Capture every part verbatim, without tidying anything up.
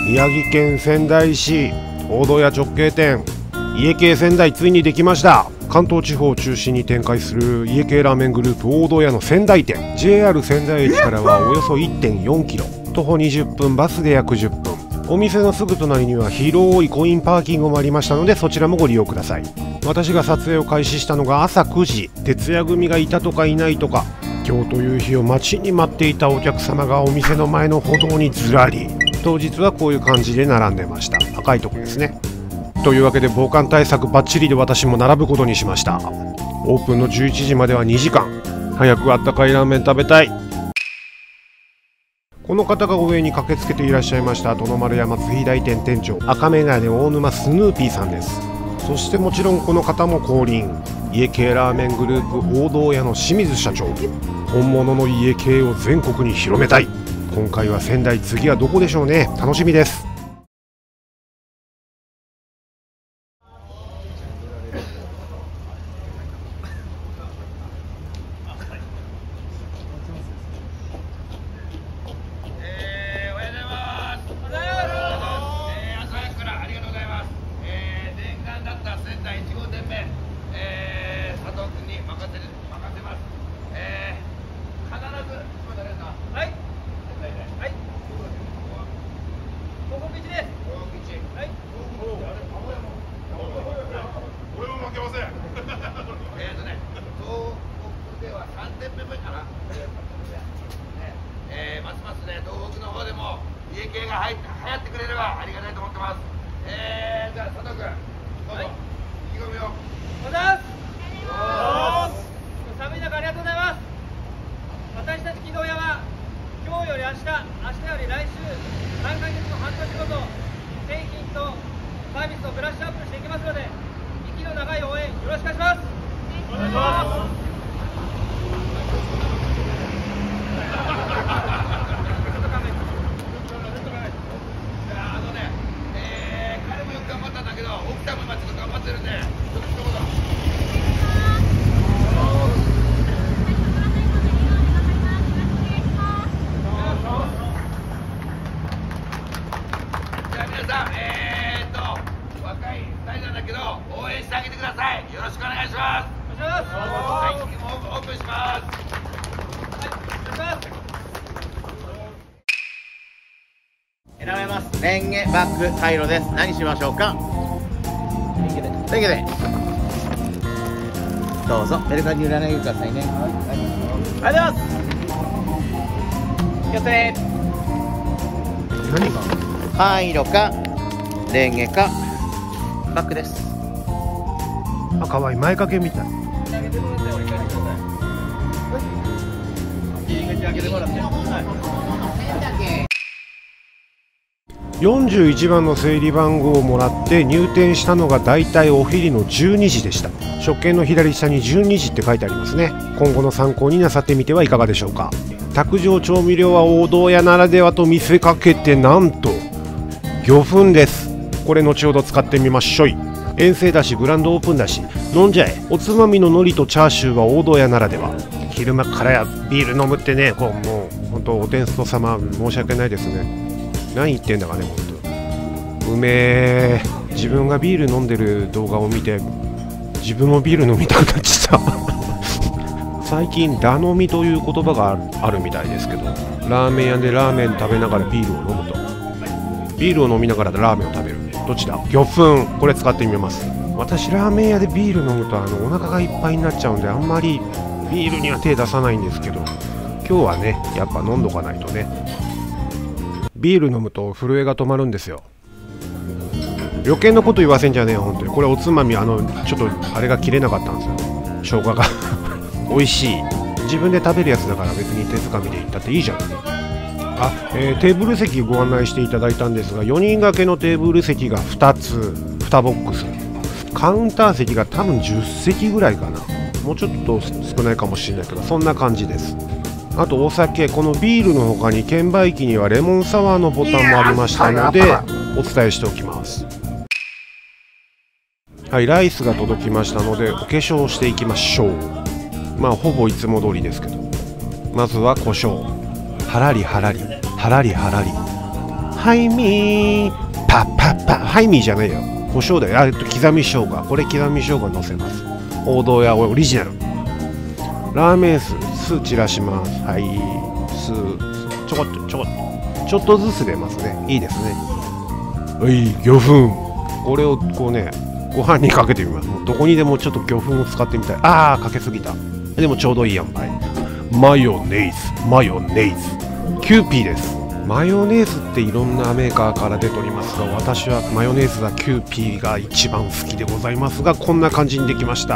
宮城県仙台市大戸屋直営店家系仙台ついにできました。関東地方を中心に展開する家系ラーメングループ大戸屋の仙台店、 ジェイアール 仙台駅からはおよそ いってんよんキロ、徒歩にじゅっぷん、バスで約じゅっぷん。お店のすぐ隣には広いコインパーキングもありましたので、そちらもご利用ください。私が撮影を開始したのが朝くじ。徹夜組がいたとかいないとか、今日という日を待ちに待っていたお客様がお店の前の歩道にずらり。当日はこういう感じで並んでました。赤いとこですね。というわけで防寒対策バッチリで私も並ぶことにしました。オープンのじゅういちじまではにじかん。早くあったかいラーメン食べたい。この方が上に駆けつけていらっしゃいました。殿丸山津肥大店店長、赤眼鏡大沼スヌーピーさんです。そしてもちろんこの方も降臨、家系ラーメングループ大戸屋の清水社長。本物の家系を全国に広めたい。今回は仙台、次はどこでしょうね。楽しみです。 ますますね、東北の方でも家系が流行ってくれればありがたいと思ってます。えー、じゃあ佐藤君、どうぞ、はい、意気込みを。おはようございます。寒い中ありがとうございます。私たち木戸屋は今日より明日、明日より来週、さんかげつの半年ごと製品とサービスをブラッシュアップしていきますので、息の長い応援よろしくお願いします。お願いします。奥さんも今ちょっと頑張ってるんで、ちょっと一言。じゃあ皆さん、えーっと若いふたりなんだけど応援してあげてください。よろしくお願いします。お願いします。はい、次もオープンします。はい、お願いします。 選べます。レンゲバッグ回路です。何しましょうか。レンゲでどうぞ。ベルカに売らないでくださいね。はい、ありがとうございます。気をつけ。 何が回路かレンゲかバッグです。 あ、かわいい。前掛けみたい。 開けてもらって折り返してください。入り口開けてもらって。はい、 よんじゅういちばんの整理番号をもらって入店したのがだいたいお昼のじゅうにじでした。食券の左下にじゅうにじって書いてありますね。今後の参考になさってみてはいかがでしょうか。卓上調味料は大戸屋ならではと見せかけて、なんと魚粉です。これ後ほど使ってみましょい。遠征だしグランドオープンだし飲んじゃえ。おつまみの海苔とチャーシューは大戸屋ならでは。昼間からやビール飲むってね、こうもう本当お天道様申し訳ないですね。何言ってんだかね、本当。うめえ。自分がビール飲んでる動画を見て自分もビール飲みたくなっちゃった最近ラ飲みという言葉がある、あるみたいですけど、ラーメン屋でラーメン食べながらビールを飲むと、ビールを飲みながらラーメンを食べる、どっちだ。魚粉、これ使ってみます。私ラーメン屋でビール飲むとあのお腹がいっぱいになっちゃうんで、あんまりビールには手出さないんですけど、今日はねやっぱ飲んどかないとね。ビール飲むと震えが止まるんですよ。余計なこと言わせんじゃねえよ本当に。これおつまみ、あのちょっとあれが切れなかったんですよ、生姜が美味しい。自分で食べるやつだから別に手づかみでいったっていいじゃん。あ、えー、テーブル席ご案内していただいたんですが、よにん掛けのテーブル席がふたつ、にボックス、カウンター席が多分じゅっせきぐらいかな、もうちょっと少ないかもしれないけど、そんな感じです。あとお酒、このビールの他に券売機にはレモンサワーのボタンもありましたのでお伝えしておきます。はい、ライスが届きましたのでお化粧をしていきましょう。まあほぼいつも通りですけど、まずは胡椒、はらりはらりはらりはらりははいみーパッパッパはいみーじゃないよ、胡椒だよ。あ、えっと刻み生姜、これ刻み生姜のせます。王道屋オリジナルラーメン酢、酢散らします。はい、酢ちょこっとちょこっとちょっとずつ入れますね。いいですね。はい、魚粉、これをこうねご飯にかけてみます。もうどこにでもちょっと魚粉を使ってみたい。ああ、かけすぎた。でもちょうどいい塩梅。マヨネーズ、マヨネーズ、キューピーです。マヨネーズっていろんなメーカーから出ておりますが、私はマヨネーズはキューピーが一番好きでございますが、こんな感じにできました。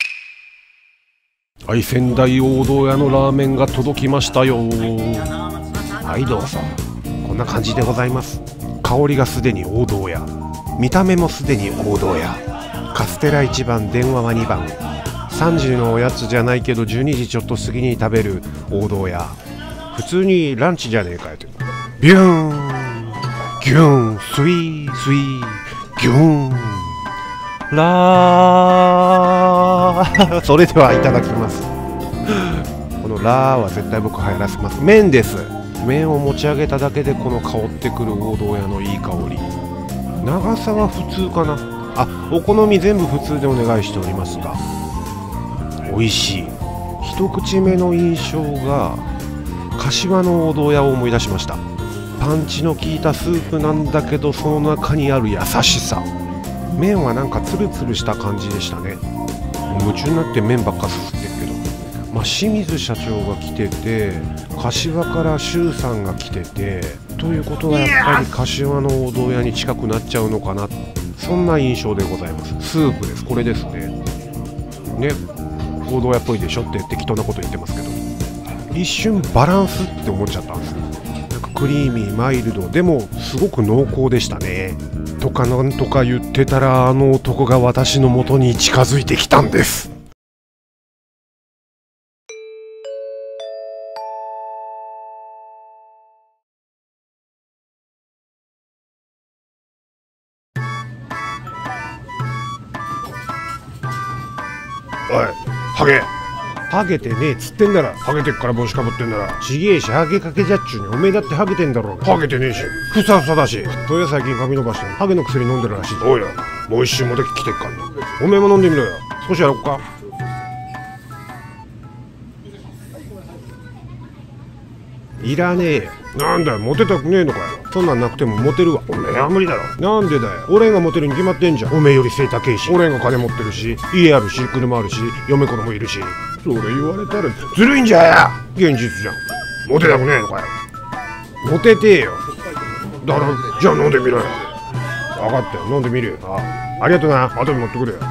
はい、仙台王道屋のラーメンが届きましたよ。はい、どうぞ。こんな感じでございます。香りがすでに王道屋、見た目もすでに王道屋。カステラいちばん、電話はにばん、さんじのおやつじゃないけどじゅうにじちょっと過ぎに食べる王道屋。普通にランチじゃねえかよと。ビューンギューンスイースイーギューンラーそれではいただきます。このラーは絶対僕流行らせます。麺です。麺を持ち上げただけでこの香ってくる王道屋のいい香り。長さは普通かなあ。お好み全部普通でお願いしておりますが美味しい。一口目の印象が柏の王道屋を思い出しました。パンチの効いたスープなんだけどその中にある優しさ。麺はなんかツルツルした感じでしたね。夢中になって麺ばっかすすってるけど、まあ、清水社長が来てて柏から周さんが来ててということはやっぱり柏の王道屋に近くなっちゃうのかな、そんな印象でございます。スープです。これですね。ね、王道屋っぽいでしょって適当なこと言ってますけど、一瞬バランスって思っちゃったんですよ。なんかクリーミーマイルドでもすごく濃厚でしたね。とかなんとか言ってたらあの男が私の元に近づいてきたんです。おいハゲ、ハゲてねえっつってんだろ。ハゲてっから帽子かぶってんだろ。ちげえしハゲかけじゃっちゅうにおめえだってハゲてんだろうが。ハゲてねえしふさふさだし、そういや最近髪伸ばしてハゲの薬飲んでるらしい。おいや、もう一周モテきてっからな。おめえも飲んでみろよ。少しやろっか。いらねえよ。なんだよ、モテたくねえのかよ。そんなんなくてもモテるわ。おめえは無理だろ。なんでだよ。俺がモテるに決まってんじゃん。おめえより背高いし、俺が金持ってるし、家あるし、車あるし、嫁子供いるし。それ言われたらずるいんじゃや。現実じゃん。モテたくねえのかよ。モテてえよ。だからじゃあ飲んでみろよ。分かったよ、飲んでみるよ。あありがとな。後で持ってくるよ。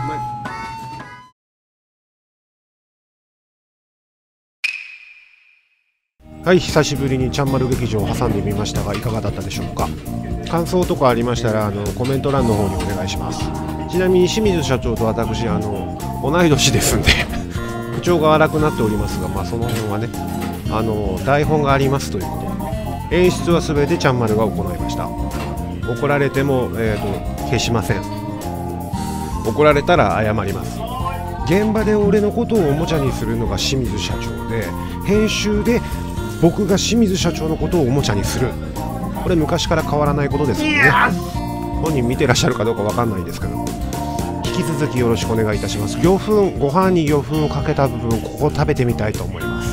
はい、久しぶりにちゃんまる劇場を挟んでみましたがいかがだったでしょうか。感想とかありましたらあのコメント欄の方にお願いします。ちなみに清水社長と私あの同い年ですんで口調が荒くなっておりますが、まあその辺はねあの台本がありますということで、演出は全てちゃんまるが行いました。怒られても、えーと消しません。怒られたら謝ります。現場で俺のことをおもちゃにするのが清水社長で、編集で僕が清水社長のことをおもちゃにする。これ昔から変わらないことですよね。本人見てらっしゃるかどうかわかんないんですけど、引き続きよろしくお願いいたします。魚粉、ご飯に魚粉をかけた部分、ここを食べてみたいと思います。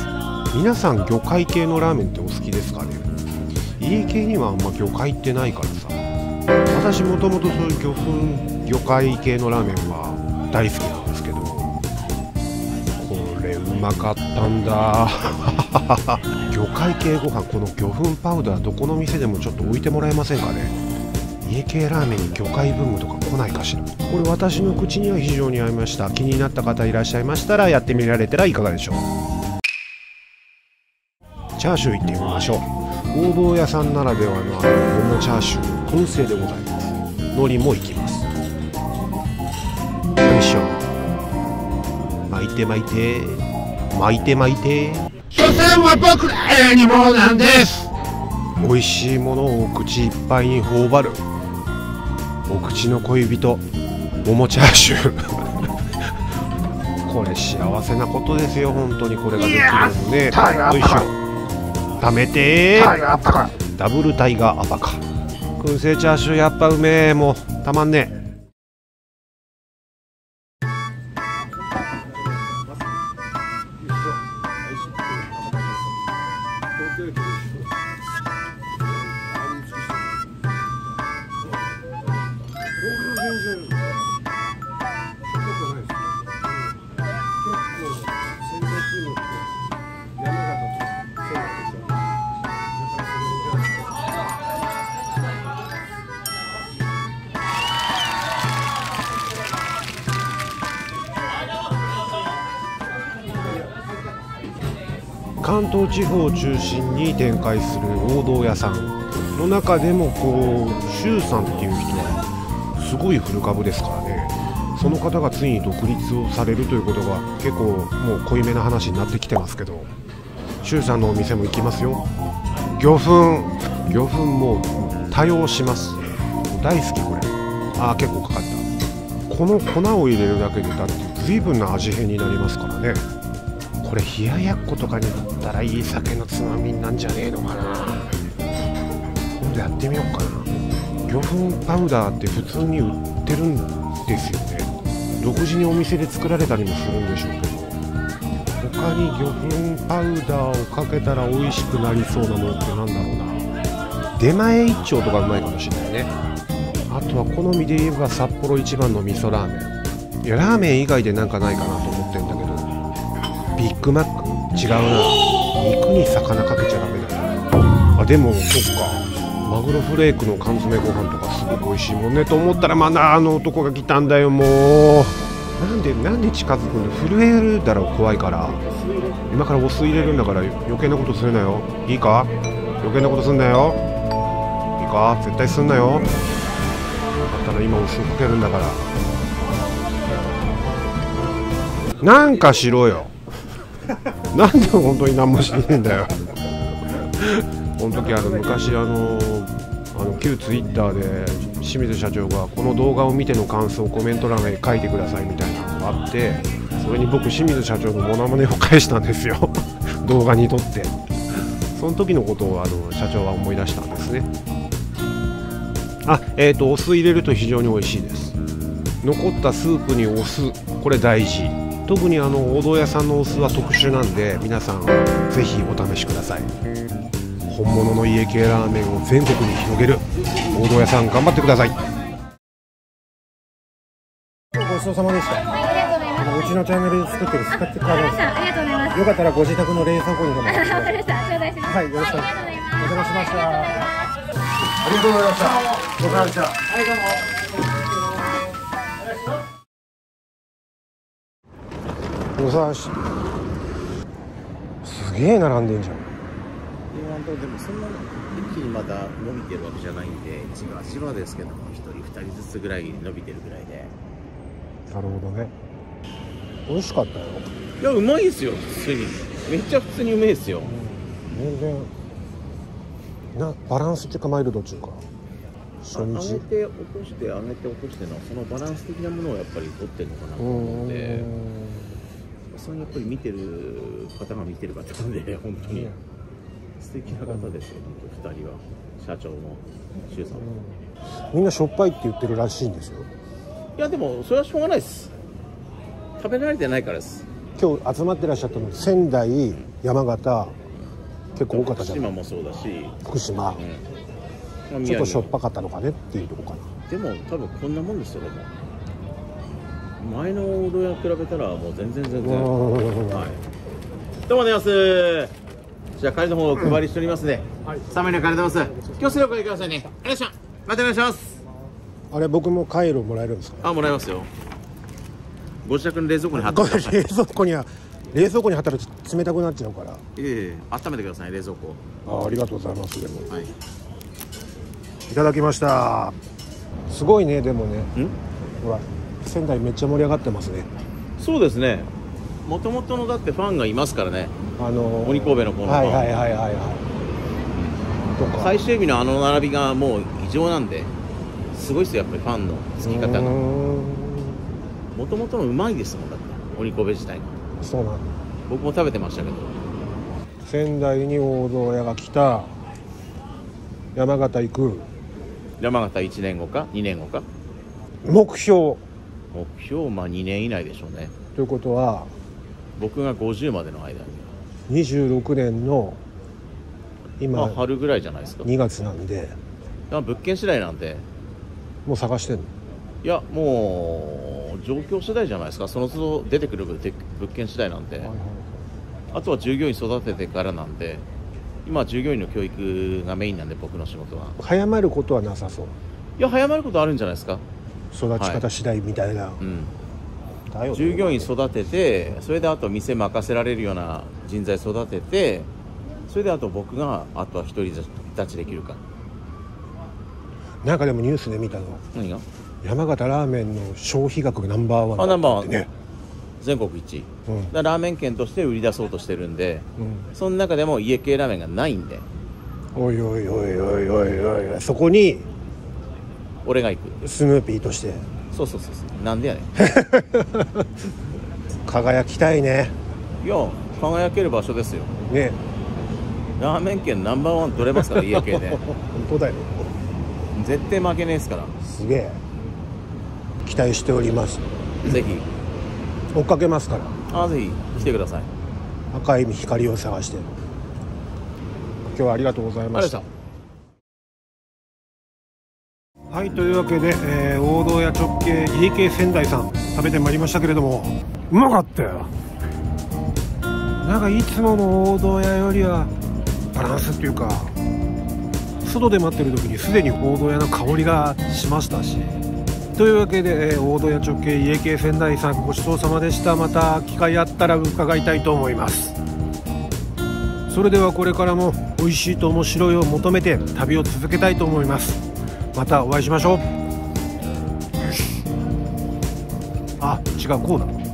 皆さん魚介系のラーメンってお好きですかね。家系にはあんま魚介ってないからさ、私もともとそういう魚粉魚介系のラーメンは大好きなんですけど、これうまかったんだ魚介系ご飯、この魚粉パウダーどこの店でもちょっと置いてもらえませんかね。家系ラーメンに魚介ブームとか来ないかしら。これ私の口には非常に合いました。気になった方いらっしゃいましたらやってみられたらいかがでしょう。チャーシューいってみましょう。王道屋さんならではのあの桃チャーシュー燻製でございます。海苔もいきます。よいしょ。巻いて巻いて巻いて巻いて、所詮は僕ら絵にもなんです。美味しいものを口いっぱいに頬張るお口の恋人桃チャーシューこれ幸せなことですよ本当に。これができるのね。よいしょ。食べてーダブルタイガーアパカ。燻製チャーシューやっぱうめえ、もうたまんねえ。関東地方を中心に展開する王道屋さんの中でもこう周さんっていう人はすごい古株ですからね。その方がついに独立をされるということが結構もう濃いめな話になってきてますけど、周さんのお店も行きますよ。魚粉魚粉も多用します。大好きこれ。あー結構かかった。この粉を入れるだけでだって随分な味変になりますからね。これ冷ややっことかになったらいい酒のつまみなんじゃねえのかな。今度やってみようかな。魚粉パウダーって普通に売ってるんですよね。独自にお店で作られたりもするんでしょうけど、他に魚粉パウダーをかけたら美味しくなりそうなものってなんだろうな。出前一丁とかうまいかもしれないね。あとは好みで言えば札幌一番の味噌ラーメン。いやラーメン以外でなんかないかなと思ってんだけど、ビッグマック違うな。肉に魚かけちゃダメだよ。あでもそっか、マグロフレークの缶詰ご飯とかすごく美味しいもんねと思ったら、まだあの男が来たんだよ。もうなんでなんで近づくんだ。震えるだろ怖いから。今からお酢入れるんだから余計なことするなよ。いいか、余計なことすんなよ。いいか、絶対すんなよ。だったら今お酢かけるんだから、なんかしろよ。なんで本当に何もしねえんだよ。この時あの昔あのあの旧ツイッターで清水社長がこの動画を見ての感想をコメント欄へ書いてくださいみたいなのがあって、それに僕清水社長のモノマネを返したんですよ。動画に撮って。その時のことをあの社長は思い出したんですね。あ、えーとお酢入れると非常に美味しいです。残ったスープにお酢、これ大事。特にあの王道屋さんのお酢は特殊なんで、皆さんぜひお試しください。本物の家系ラーメンを全国に広げる王道屋さん、頑張ってください。ごちそうさまでした。うちのチャンネルで作ってるスカッチカードです。ありがとうございます。よかったらご自宅の冷蔵庫にでも入れてください。はい、よろしくお願いします。お邪魔しました。ありがとうございました。ご苦労様でした。はいどうも。さすげえ並んでんじゃん。 でもそんな一気にまだ伸びてるわけじゃないんで、じわじわですけども、ひとりふたりずつぐらい伸びてるぐらいで。 なるほどね。美味しかったよ。 いやうまいですよ、普通にめっちゃ普通にうめえですよ、 うん、全然なバランスっていうかマイルドっていうか、初日上げて落として上げて落としてのそのバランス的なものをやっぱり取ってるのかなと思うので、それやっぱり見てる方が見てる方なんで本当に素敵な方ですよ、ふたりは。社長の周さん、 うん、みんなしょっぱいって言ってるらしいんですよ。 いやでもそれはしょうがないです。食べられてないからです。 今日集まってらっしゃったの仙台、山形、結構多かったじゃん。 福島もそうだし福島、うん、ちょっとしょっぱかったのかねっていうとこかな。でも多分こんなもんですよ。でも前の王道屋比べたらもう全然全然、はい、どうも出ます。じゃあ、カレーの方をお配りしておりますね。はい、さんまいのカレー出ます。今日すぐお帰りくださいね。ありがとうございました。またお願いします。 あれ、僕もカイロもらえるんですか。 あ、もらえますよ。ご自宅の冷蔵庫に貼ってください。 冷蔵庫には冷蔵庫に貼ったら冷たくなっちゃうから。 いえいえ、温めてください、冷蔵庫。 あ、ありがとうございます。でも、はい、いただきました。すごいね。でもね、ほら仙台めっちゃ盛り上がってますね。 そうですね。もともとのだってファンがいますからね。あのー、鬼神戸のこのはいはいはいはいはい。とか最終日のあの並びがもう異常なんで、すごいですよやっぱりファンの付き方が。もともとのうまいですもんだって鬼神戸自体が。 そうなんだ。 僕も食べてましたけど。 仙台に王道屋が来た山形行く。 山形いちねんごかにねんごか。 目標目標まあにねん以内でしょうね。 ということは僕がごじゅうまでの間ににじゅうろくねんの今、 まあ、春ぐらいじゃないですか。 にがつなんで、 物件次第なんで。 もう探してんの？ いやもう状況次第じゃないですか。その都度出てくる物件次第なんで、はいはいはい、あとは従業員育ててからなんで、今従業員の教育がメインなんで、僕の仕事は早まることはなさそう。 いや早まることあるんじゃないですか。 育ち方次第みたいな、はい、うんだよ、従業員育てて、それであと店任せられるような人材育てて、それであと僕があとは一人立ちできるか。 なんかでもニュースで見たの、 何が？ 山形ラーメンの消費額がナンバーワンだって、ね、 あ、ナンバーワン、全国一位、うん、だラーメン県として売り出そうとしてるんで、うん、その中でも家系ラーメンがないんで、 おいおいおいおいおいおい、そこに俺が行く、 スヌーピーとして。 そうそうそうそう、なんでやねん輝きたいね。 いや輝ける場所ですよね。 ラーメン県ナンバーワン取れますから家系で本当だよ、 絶対負けねえですから。 すげえ期待しております。 ぜひ追っかけますから。 あ、ぜひ来てください。 赤い光を探して。今日はありがとうございました。はい、というわけで、えー、王道屋直系家系仙台さん食べてまいりましたけれども、うまかったよ。なんかいつもの王道屋よりはバランスっていうか、外で待ってる時にすでに王道屋の香りがしましたし、というわけで、えー、王道屋直系家系仙台さんごちそうさまでした。また機会あったら伺いたいと思います。それではこれからも美味しいと面白いを求めて旅を続けたいと思います。またお会いしましょう。あ、違う、こうだ。